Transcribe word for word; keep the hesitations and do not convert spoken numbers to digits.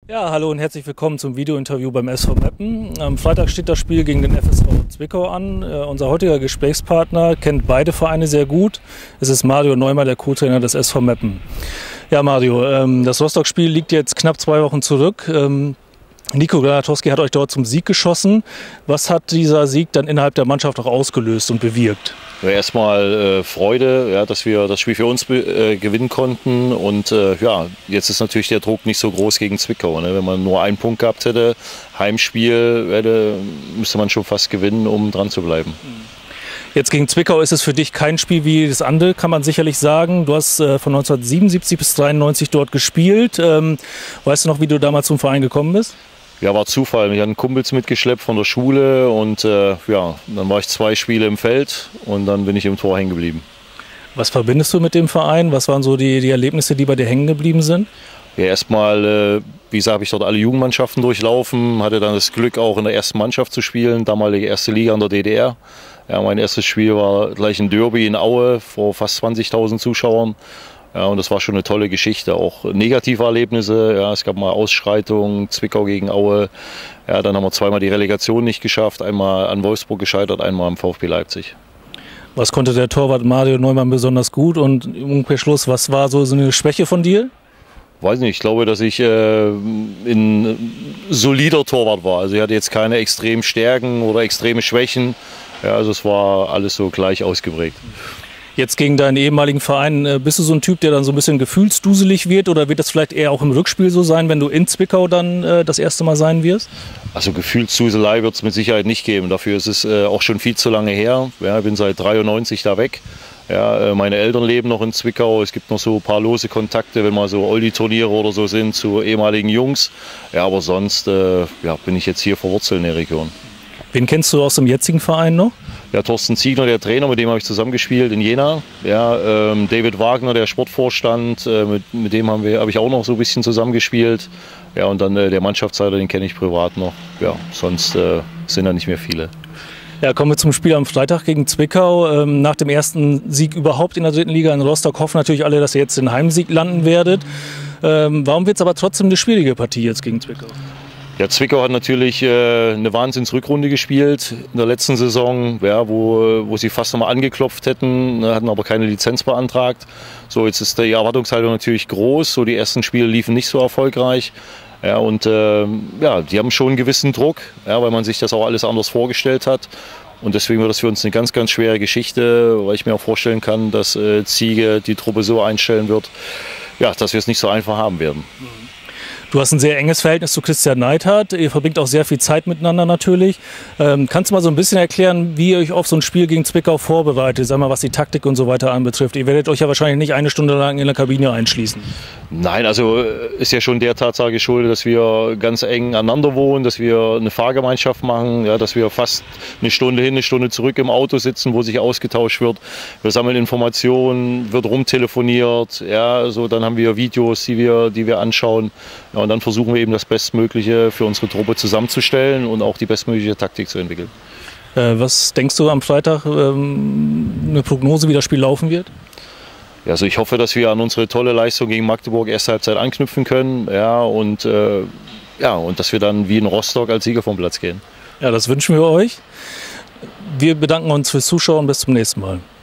Ja, hallo und herzlich willkommen zum Videointerview beim S V Meppen. Am Freitag steht das Spiel gegen den F S V Zwickau an. Äh, unser heutiger Gesprächspartner kennt beide Vereine sehr gut. Es ist Mario Neumer, der Co-Trainer des S V Meppen. Ja, Mario, ähm, das Rostock-Spiel liegt jetzt knapp zwei Wochen zurück. Ähm, Nico Granatowski hat euch dort zum Sieg geschossen. Was hat dieser Sieg dann innerhalb der Mannschaft auch ausgelöst und bewirkt? Ja, erstmal äh, Freude, ja, dass wir das Spiel für uns äh, gewinnen konnten. Und äh, ja, jetzt ist natürlich der Druck nicht so groß gegen Zwickau. Ne? Wenn man nur einen Punkt gehabt hätte, Heimspiel, hätte, müsste man schon fast gewinnen, um dran zu bleiben. Jetzt gegen Zwickau ist es für dich kein Spiel wie das andere, kann man sicherlich sagen. Du hast äh, von neunzehnhundertsiebenundsiebzig bis neunzehnhundertdreiundneunzig dort gespielt. Ähm, weißt du noch, wie du damals zum Verein gekommen bist? Ja, war Zufall. Ich hatte Kumpels mitgeschleppt von der Schule und äh, ja, dann war ich zwei Spiele im Feld und dann bin ich im Tor hängen geblieben. Was verbindest du mit dem Verein? Was waren so die, die Erlebnisse, die bei dir hängen geblieben sind? Ja, erstmal, äh, wie gesagt, habe ich dort alle Jugendmannschaften durchlaufen, hatte dann das Glück, auch in der ersten Mannschaft zu spielen, damalige erste Liga in der D D R. Ja, mein erstes Spiel war gleich ein Derby in Aue vor fast zwanzigtausend Zuschauern. Ja, und das war schon eine tolle Geschichte, auch negative Erlebnisse. Ja, es gab mal Ausschreitungen, Zwickau gegen Aue. Ja, dann haben wir zweimal die Relegation nicht geschafft, einmal an Wolfsburg gescheitert, einmal am VfB Leipzig. Was konnte der Torwart Mario Neumann besonders gut und im Umkehrschluss, was war so eine Schwäche von dir? Weiß nicht, ich glaube, dass ich äh, ein solider Torwart war. Also ich hatte jetzt keine extremen Stärken oder extreme Schwächen. Ja, also es war alles so gleich ausgeprägt. Jetzt gegen deinen ehemaligen Verein, bist du so ein Typ, der dann so ein bisschen gefühlsduselig wird, oder wird das vielleicht eher auch im Rückspiel so sein, wenn du in Zwickau dann äh, das erste Mal sein wirst? Also Gefühlsduselei wird es mit Sicherheit nicht geben. Dafür ist es äh, auch schon viel zu lange her. Ja, ich bin seit dreiundneunzig da weg. Ja, äh, meine Eltern leben noch in Zwickau. Es gibt noch so ein paar lose Kontakte, wenn mal so Oldie-Turniere oder so sind zu ehemaligen Jungs. Ja, aber sonst äh, ja, bin ich jetzt hier verwurzelt in der Region. Wen kennst du aus dem jetzigen Verein noch? Ja, Thorsten Ziegner, der Trainer, mit dem habe ich zusammengespielt in Jena. Ja, ähm, David Wagner, der Sportvorstand, äh, mit, mit dem haben wir, habe ich auch noch so ein bisschen zusammengespielt. Ja, und dann äh, der Mannschaftsleiter, den kenne ich privat noch. Ja, sonst äh, sind da nicht mehr viele. Ja, kommen wir zum Spiel am Freitag gegen Zwickau. Ähm, nach dem ersten Sieg überhaupt in der dritten Liga in Rostock hoffen natürlich alle, dass ihr jetzt den Heimsieg landen werdet. Ähm, warum wird es aber trotzdem eine schwierige Partie jetzt gegen Zwickau? Ja, Zwickau hat natürlich äh, eine Wahnsinnsrückrunde gespielt in der letzten Saison, ja, wo, wo sie fast nochmal angeklopft hätten, hatten aber keine Lizenz beantragt. So, jetzt ist die Erwartungshaltung natürlich groß. So, die ersten Spiele liefen nicht so erfolgreich. Ja, und äh, ja, die haben schon einen gewissen Druck, ja, weil man sich das auch alles anders vorgestellt hat. Und deswegen wird das für uns eine ganz, ganz schwere Geschichte, weil ich mir auch vorstellen kann, dass äh, Ziege die Truppe so einstellen wird, ja, dass wir es nicht so einfach haben werden. Du hast ein sehr enges Verhältnis zu Christian Neidhardt. Ihr verbringt auch sehr viel Zeit miteinander natürlich. Ähm, kannst du mal so ein bisschen erklären, wie ihr euch auf so ein Spiel gegen Zwickau vorbereitet, sag mal, was die Taktik und so weiter anbetrifft? Ihr werdet euch ja wahrscheinlich nicht eine Stunde lang in der Kabine einschließen. Nein, also ist ja schon der Tatsache geschuldet, dass wir ganz eng aneinander wohnen, dass wir eine Fahrgemeinschaft machen, ja, dass wir fast eine Stunde hin, eine Stunde zurück im Auto sitzen, wo sich ausgetauscht wird. Wir sammeln Informationen, wird rumtelefoniert, ja, so, dann haben wir Videos, die wir, die wir anschauen. Ja, und dann versuchen wir eben das Bestmögliche für unsere Truppe zusammenzustellen und auch die bestmögliche Taktik zu entwickeln. Äh, was denkst du am Freitag, ähm, eine Prognose, wie das Spiel laufen wird? Ja, also ich hoffe, dass wir an unsere tolle Leistung gegen Magdeburg erste Halbzeit anknüpfen können, ja, und, äh, ja, und dass wir dann wie in Rostock als Sieger vom Platz gehen. Ja, das wünschen wir euch. Wir bedanken uns fürs Zuschauen. Bis zum nächsten Mal.